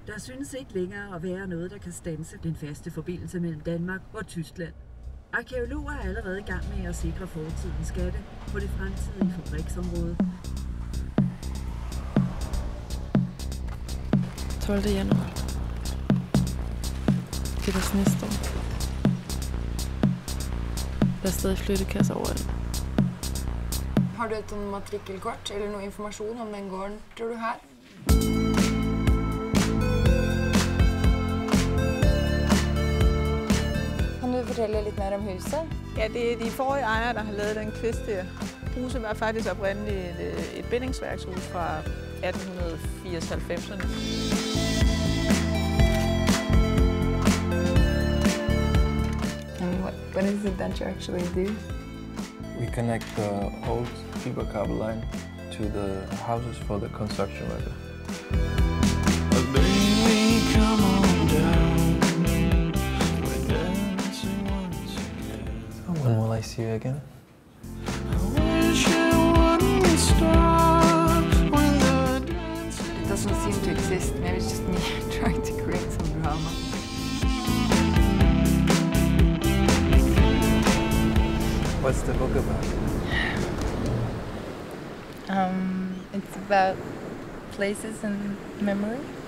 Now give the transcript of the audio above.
Der synes ikke længere at være noget, der kan standse den faste forbindelse mellem Danmark og Tyskland. Arkæologer er allerede i gang med at sikre fortidens skatte på det fremtidige fabriksområde. 12. januar. Det er der snestorm. Der er stadig flyttekasser overalt. Har du et matrikkelkort eller noget information om den gården, tror du har? Kan du fortælle lidt mere om huset? Ja, det er de forrige ejere, der har lavet den kvist her. Huset var faktisk oprindeligt et bindingsværkshus fra 1880-90'erne. What is it that you actually do? We connect the old fiber cable line to the houses for the construction worker. When will I see you again? It doesn't seem to exist. Maybe it's just me trying to create some drama. What's the book about? It's about places and memory.